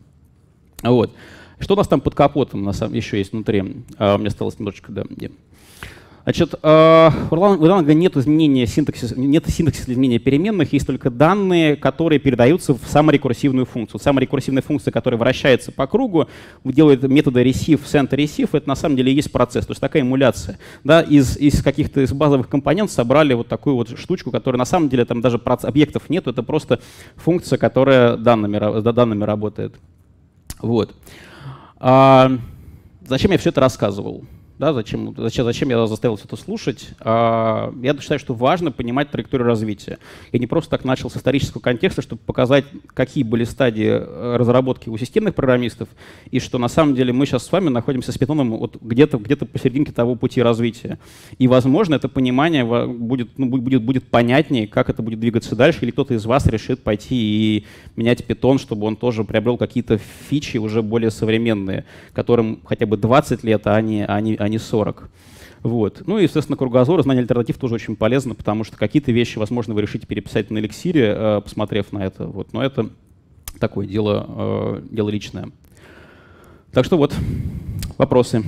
Вот. Что у нас там под капотом на самом, еще есть внутри? А, у меня осталось немножечко, да. Где? Значит, у Erlang нет изменения синтаксиса, нет синтаксиса изменения переменных, есть только данные, которые передаются в саморекурсивную функцию. Саморекурсивная функция, которая вращается по кругу, делает методы receive, send, receive, это на самом деле и есть процесс, то есть такая эмуляция. Да, из, из каких-то из базовых компонентов собрали вот такую вот штучку, которая на самом деле там даже объектов нет, это просто функция, которая данными, данными работает. Вот. А, зачем я все это рассказывал? Да, зачем, зачем, зачем я заставил все это слушать? А, я считаю, что важно понимать траекторию развития. Я не просто так начал с исторического контекста, чтобы показать, какие были стадии разработки у системных программистов, и что на самом деле мы сейчас с вами находимся с Python вот где-то где посерединке того пути развития. И, возможно, это понимание будет, ну, будет, будет понятнее, как это будет двигаться дальше, или кто-то из вас решит пойти и менять Python, чтобы он тоже приобрел какие-то фичи уже более современные, которым хотя бы двадцать лет, а не, а не, а не сорок. Вот. Ну и, естественно, кругозор, знание альтернатив тоже очень полезно, потому что какие-то вещи, возможно, вы решите переписать на эликсире, э, посмотрев на это. Вот. Но это такое дело, э, дело личное. Так что вот, вопросы.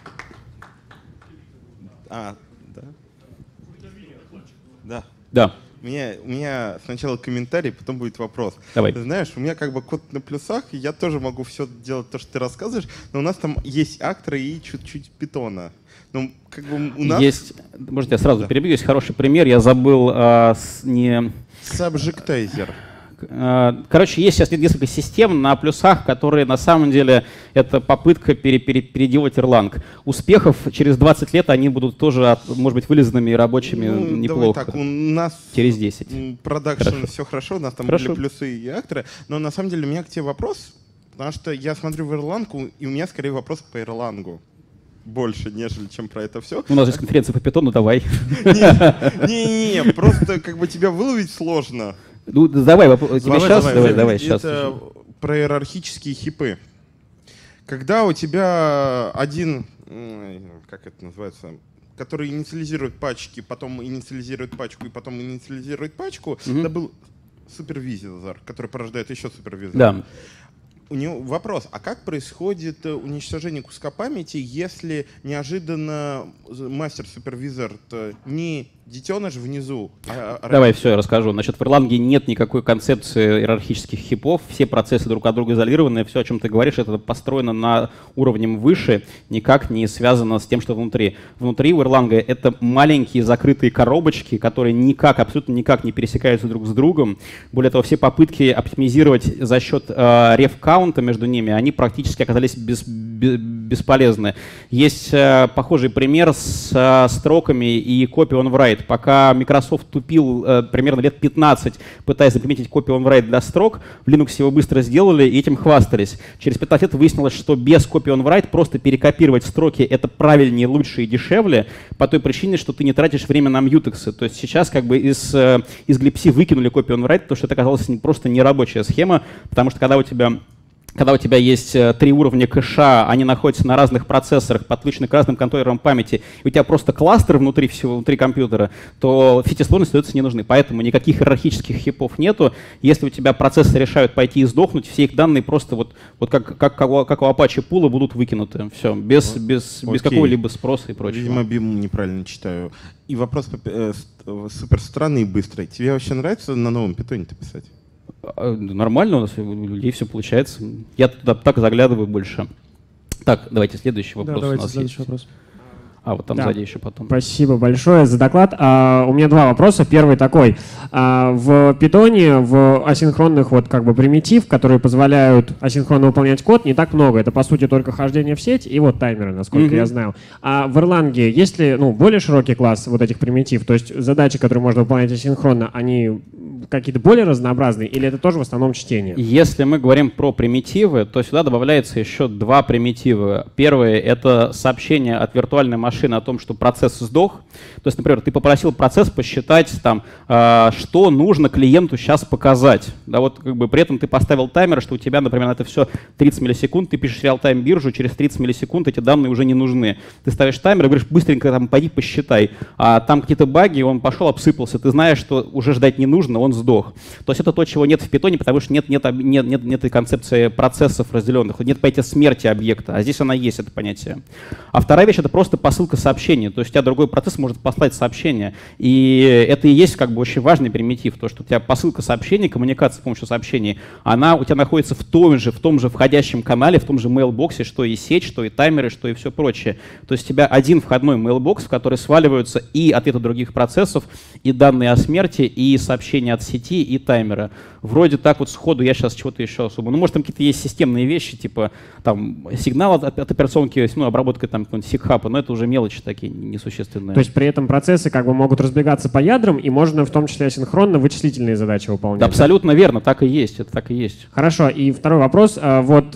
А, да? Да.
Да.
У меня, у меня сначала комментарий, потом будет вопрос.
Давай.
Ты знаешь, у меня как бы код на плюсах, и я тоже могу все делать то, что ты рассказываешь, но у нас там есть акторы и чуть-чуть питона. Ну, как бы у нас...
Есть, может, я сразу да. перебью, есть хороший пример, я забыл а, с, не...
Subjectizer.
Короче, есть сейчас несколько систем на плюсах, которые на самом деле это попытка пере, пере, переделать Erlang. Успехов через двадцать лет они будут тоже, может быть, вылизанными и рабочими ну, неплохо.
Давай так, у нас
через десять.
Продакшн все хорошо, у нас там хорошо. Были плюсы и акторы, но на самом деле у меня к тебе вопрос, потому что я смотрю в Erlang, и у меня скорее вопрос по Erlang. Больше, нежели чем про это все.
У нас есть конференция по питону, давай.
Не-не-не, просто как бы тебя выловить сложно.
Ну, давай, тебе давай, сейчас, давай, давай, давай сейчас.
Это про иерархические хипы. Когда у тебя один, как это называется, который инициализирует пачки, потом инициализирует пачку и потом инициализирует пачку, mm-hmm. это был супервизор, который порождает еще супервизор.
Да.
У него вопрос, а как происходит уничтожение куска памяти, если неожиданно мастер-супервизор не детеныш внизу? А...
Давай все, я расскажу. Значит, в Erlang нет никакой концепции иерархических хипов, все процессы друг от друга изолированы, все, о чем ты говоришь, это построено на уровнем выше, никак не связано с тем, что внутри. Внутри у Erlang это маленькие закрытые коробочки, которые никак, абсолютно никак не пересекаются друг с другом. Более того, все попытки оптимизировать за счет э, реф-каунта между ними, они практически оказались без, без, бесполезны. Есть э, похожий пример с э, строками и copy on write. Пока Microsoft тупил э, примерно лет пятнадцать, пытаясь заимплементить copy on write для строк, в Linux его быстро сделали и этим хвастались. Через пятнадцать лет выяснилось, что без copy on write просто перекопировать строки это правильнее, лучше и дешевле, по той причине, что ты не тратишь время на мьютексы. То есть сейчас как бы из, э, из glibc выкинули copy on write, потому что это оказалось просто нерабочая схема, потому что когда у тебя Когда у тебя есть три уровня кэша, они находятся на разных процессорах, подключены к разным контроллерам памяти, и у тебя просто кластер внутри всего, внутри компьютера, то все эти сложности, становятся не нужны. Поэтому никаких иерархических хипов нету. Если у тебя процессы решают пойти и сдохнуть, все их данные просто вот, вот как, как, как, у, как у Apache пула будут выкинуты. Все, без, без, без какого-либо спроса и прочего.
Видимо, бим неправильно читаю. И вопрос э, супер странный и быстрый. Тебе вообще нравится на новом питоне-то писать?
Нормально, у нас у людей все получается. Я туда так заглядываю больше. Так, давайте следующий вопрос.
Да, давайте
у нас
следующий
есть.
вопрос.
А, вот там
да.
сзади еще потом.
Спасибо большое за доклад. А, у меня два вопроса. Первый такой. А, в Python, в асинхронных вот как бы примитив, которые позволяют асинхронно выполнять код, не так много. Это, по сути, только хождение в сеть и вот таймеры, насколько mm-hmm. я знаю. А в Erlang есть ли ну, более широкий класс вот этих примитив? То есть задачи, которые можно выполнять асинхронно, они какие-то более разнообразные или это тоже в основном чтение?
Если мы говорим про примитивы, то сюда добавляется еще два примитива. Первый — это сообщение от виртуальной машины о том, что процесс сдох. То есть, например, ты попросил процесс посчитать, там, э, что нужно клиенту сейчас показать. Да, вот, как бы, при этом ты поставил таймер, что у тебя, например, на это все тридцать миллисекунд, ты пишешь реал-тайм биржу, через тридцать миллисекунд эти данные уже не нужны. Ты ставишь таймер и говоришь, быстренько там, пойди посчитай. А там какие-то баги, он пошел, обсыпался. Ты знаешь, что уже ждать не нужно, он сдох. То есть это то, чего нет в Python, потому что нет, нет, нет, нет, нет этой концепции процессов разделенных, нет понятия смерти объекта, а здесь она есть, это понятие. А вторая вещь — это просто посылка сообщения. То есть у тебя другой процесс может послать сообщение. И это и есть как бы очень важный примитив, то, что у тебя посылка сообщений, коммуникация с помощью сообщений, она у тебя находится в том же, в том же входящем канале, в том же мейлбоксе, что и сеть, что и таймеры, что и все прочее. То есть у тебя один входной мейлбокс, в который сваливаются и ответы других процессов, и данные о смерти, и сообщения от сети, и таймера. Вроде так вот сходу я сейчас чего-то еще особо. Ну, может, там какие-то есть системные вещи, типа там сигнал от, от операционки, ну, обработка там какого-нибудь сикхапа, но это уже мелочи такие несущественные.
То есть при этом процессы как бы могут разбегаться по ядрам, и можно в том числе асинхронно вычислительные задачи выполнять.
Да, абсолютно верно, так и есть, это так и есть.
Хорошо, и второй вопрос. Вот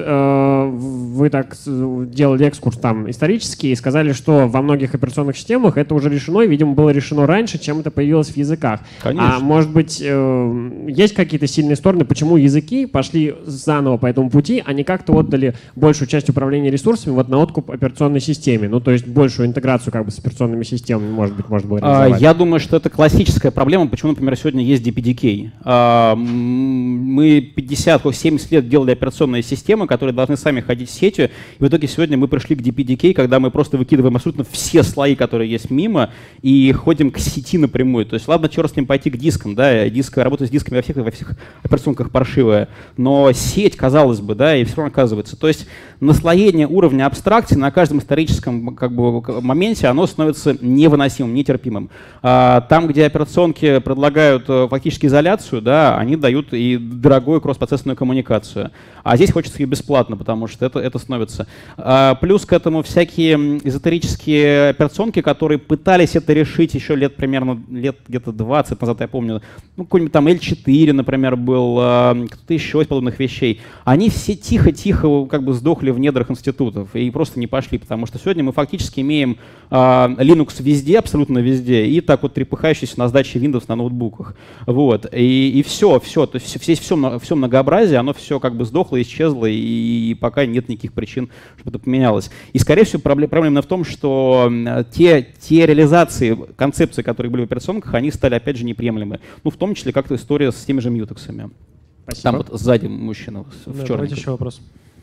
вы так делали экскурс там исторический и сказали, что во многих операционных системах это уже решено, и, видимо, было решено раньше, чем это появилось в языках.
Конечно.
А может быть, э, есть какие-то сильные стороны, почему языки пошли заново по этому пути, а не как-то отдали большую часть управления ресурсами вот на откуп операционной системе, ну то есть большую интеграцию как бы с операционными системами, может быть, можно было реализовать.
Я думаю, что это классическая проблема, почему, например, сегодня есть ди пи ди кей. Мы пятьдесят-семьдесят лет делали операционные системы, которые должны сами ходить с сетью, и в итоге сегодня мы пришли к ди пи ди кей, когда мы просто выкидываем абсолютно все слои, которые есть мимо, и ходим к сети напрямую. То есть ладно, черт с ним пойти к дискам, да, диск, работа с дисками во всех, во всех операционках паршивая, но сеть, казалось бы, да, и все равно оказывается. То есть наслоение уровня абстракции на каждом историческом как бы, моменте, оно становится невыносимым, нетерпимым. А, там, где операционки предлагают фактически изоляцию, да, они дают и дорогую кросс-процессную коммуникацию. А здесь хочется ее бесплатно, потому что это, это становится. А, плюс к этому всякие эзотерические операционки, которые пытались это решить еще лет примерно, лет где-то двадцать назад, я помню, ну, какой-нибудь там эл четыре, например, был, а, кто-то еще из подобных вещей. Они все тихо-тихо как бы сдохли в недрах институтов и просто не пошли, потому что сегодня мы фактически имеем а, Linux везде, абсолютно везде, и так вот трепыхающийся на сдаче Windows на ноутбуках. Вот. И, и все, все, то есть все, все, все многообразие, оно все как бы сдохло, исчезло, и, и пока нет никаких причин, чтобы это поменялось. И, скорее всего, проблема, проблема в том, что те, те реализации, концепции, которые были в операционках, они стали, опять же, неприемлемы. Ну, в том числе, как-то история с теми же мьютексами.
Спасибо.
Там вот сзади мужчина в
Да,
черном.
давайте еще вопрос.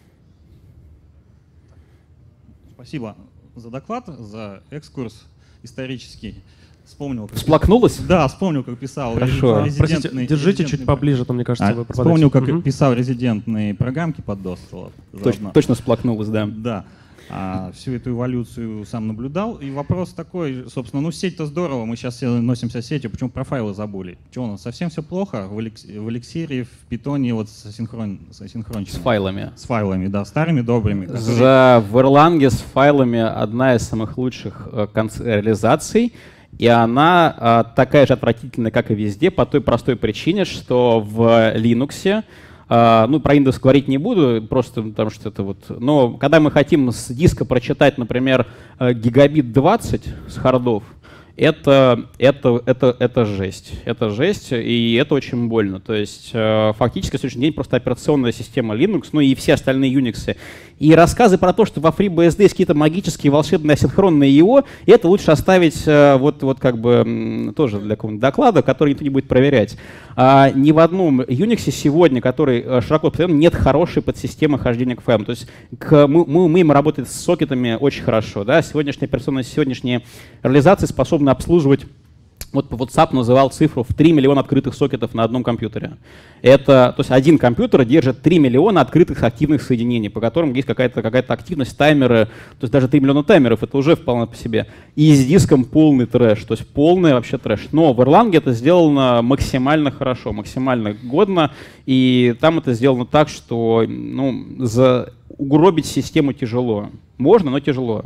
Спасибо за доклад, за экскурс исторический. Вспомнил, как...
Всплакнулась?
Да, вспомнил, как писал.
Хорошо.
Простите, держите чуть поближе, там, мне кажется,
а,
вы пропадаете.
Вспомнил, как
Угу.
писал резидентные программки под достал.
Точно, точно всплакнулась, да.
Да. А, всю эту эволюцию сам наблюдал. И вопрос такой, собственно, ну сеть-то здорово, мы сейчас все носимся сетью, почему про файлы забыли? Что, у нас совсем все плохо? В, элекс... в эликсире, в питоне вот с, асинхрон... с асинхрончиком.
С файлами.
С файлами, да, старыми, добрыми. Которые...
За в Erlang с файлами одна из самых лучших э, конц... реализаций. И она а, такая же отвратительная, как и везде, по той простой причине, что в Linux, а, ну, про Windows говорить не буду, просто потому что это вот... Но когда мы хотим с диска прочитать, например, гигабит двадцать с хардов, это, это, это, это жесть. Это жесть, и это очень больно. То есть э, фактически в сегодняшний день просто операционная система Linux, ну и все остальные Unix. И рассказы про то, что во FreeBSD есть какие-то магические волшебные асинхронные и о, это лучше оставить э, вот, вот как бы м, тоже для какого-нибудь доклада, который никто не будет проверять. А, ни в одном Unix сегодня, который широко распространен, нет хорошей подсистемы хождения к файлам. То есть к, мы, мы умеем работать с сокетами очень хорошо. Да? Сегодняшняя операционная, сегодняшние реализации способны обслуживать, вот WhatsApp называл цифру в три миллиона открытых сокетов на одном компьютере. Это, то есть один компьютер держит три миллиона открытых активных соединений, по которым есть какая-то какая-то активность, таймеры, то есть даже три миллиона таймеров, это уже вполне по себе. И с диском полный трэш, то есть полный вообще трэш. Но в Erlang это сделано максимально хорошо, максимально годно, и там это сделано так, что ну, за... угробить систему тяжело. Можно, но тяжело.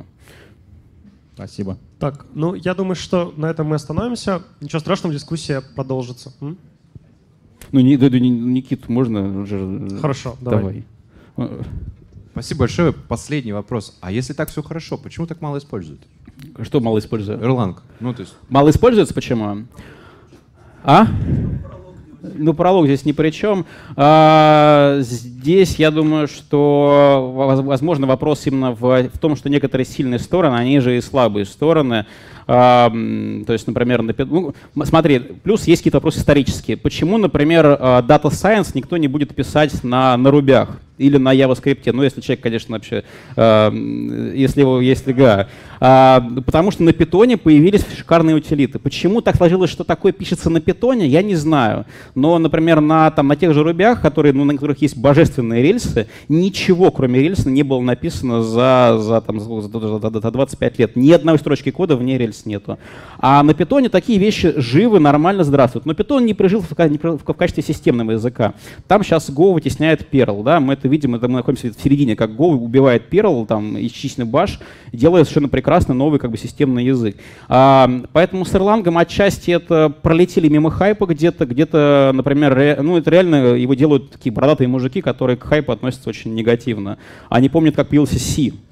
Спасибо.
Так, ну я думаю, что на этом мы остановимся. Ничего страшного, дискуссия продолжится. М?
Ну, не, да, не, Никит, можно уже...
Хорошо, давай.
давай.
Спасибо большое. Последний вопрос. А если так все хорошо, почему так мало используют?
Что мало используют?
Erlang. Ну, то есть...
Мало используется почему? А? Ну, пролог здесь ни при чем. А, здесь, я думаю, что, возможно, вопрос именно в, в том, что некоторые сильные стороны, они же и слабые стороны. А, то есть, например, ну, смотри, плюс есть какие-то вопросы исторические. Почему, например, Data Science никто не будет писать на, на рубях или на JavaScript? Ну, если человек, конечно, вообще, э, если его, если га. А, потому что на Python появились шикарные утилиты. Почему так сложилось, что такое пишется на Python, я не знаю. Но, например, на, там, на тех же рубях, которые, ну, на которых есть божественные рельсы, ничего, кроме рельса, не было написано за, за, там, за, за, за двадцать пять лет. Ни одной строчки кода вне рельс нету. А на Python такие вещи живы, нормально здравствуют. Но Python не прижил в, в, в качестве системного языка. Там сейчас Go вытесняет Perl, да, мы это видим, это мы находимся в середине, как Go убивает Perl, там, исчислительный баш, делая совершенно прекрасный новый как бы системный язык. А, поэтому с Erlang отчасти это пролетели мимо хайпа где-то, где-то, например, ре, ну это реально его делают такие бородатые мужики, которые к хайпу относятся очень негативно. Они помнят, как появился C.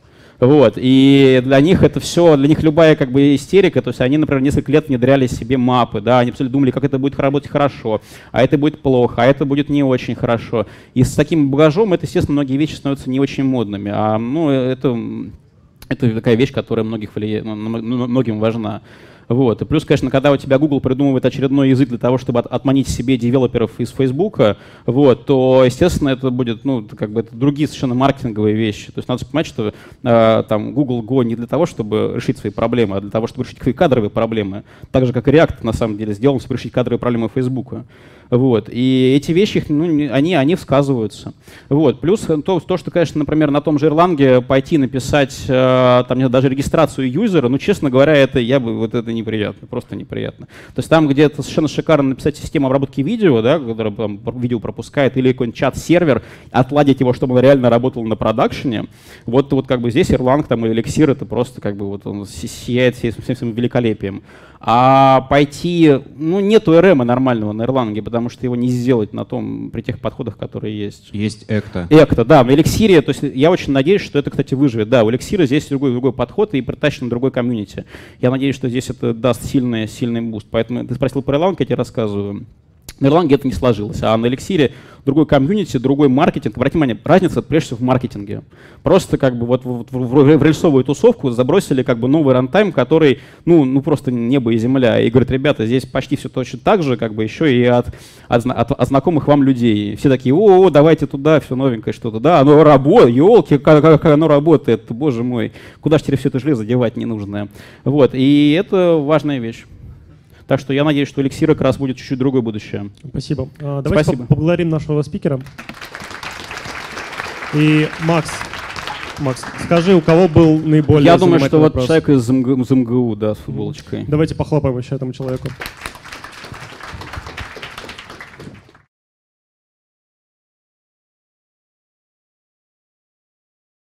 Вот. И для них это все, для них любая как бы истерика, то есть они, например, несколько лет внедряли себе мапы, да, они абсолютно думали, как это будет работать хорошо, а это будет плохо, а это будет не очень хорошо. И с таким багажом это, естественно, многие вещи становятся не очень модными. А, ну, это, это такая вещь, которая многих влияет, ну, многим важна. Вот. И плюс, конечно, когда у тебя Google придумывает очередной язык для того, чтобы от, отманить себе девелоперов из Facebook, вот, то, естественно, это будет, ну, как бы это другие совершенно маркетинговые вещи. То есть надо понимать, что э, там Google Go не для того, чтобы решить свои проблемы, а для того, чтобы решить свои кадровые проблемы. Так же, как и React, на самом деле, сделан, чтобы решить кадровые проблемы Facebook. Вот. И эти вещи, ну, они, они сказываются. Вот. Плюс то, то, что, конечно, например, на том же Erlang пойти написать э, там, даже регистрацию юзера, ну, честно говоря, это я бы, вот это неприятно, просто неприятно. То есть там, где это совершенно шикарно написать систему обработки видео, да, которая там, видео пропускает, или какой-нибудь чат-сервер, отладить его, чтобы он реально работал на продакшене, вот, вот как бы здесь Erlang там, или Elixir, это просто как бы вот он сияет всем, всем своим великолепием. А пойти, ну, нету эр эм нормального на Erlang, потому что его не сделать на том, при тех подходах, которые есть.
Есть Экта.
Экта, да, в Elixir, то есть я очень надеюсь, что это, кстати, выживет. Да, у Elixir здесь другой, другой подход и притащен другой комьюнити. Я надеюсь, что здесь это даст сильный, сильный буст. Поэтому ты спросил про Erlang, я тебе рассказываю. На Erlang это не сложилось, а на Elixir другой комьюнити, другой маркетинг. Обратите внимание, разница прежде всего в маркетинге. Просто как бы вот в, в, в, в рельсовую тусовку забросили как бы новый рантайм, который, ну, ну просто небо и земля. И говорят, ребята, здесь почти все точно так же, как бы еще и от, от, от, от знакомых вам людей. Все такие, о, давайте туда, все новенькое что-то. Да, оно работает, елки, как, как оно работает, боже мой. Куда же теперь все это железо девать ненужное? Вот, и это важная вещь. Так что я надеюсь, что у Elixir как раз будет чуть-чуть другое будущее.
Спасибо. А, давайте
Спасибо.
поблагодарим нашего спикера. И Макс, Макс, скажи, у кого был наиболее
Я думаю, что вот
вопрос?
человек из эм гэ у, да, с футболочкой.
Давайте похлопаем еще этому человеку.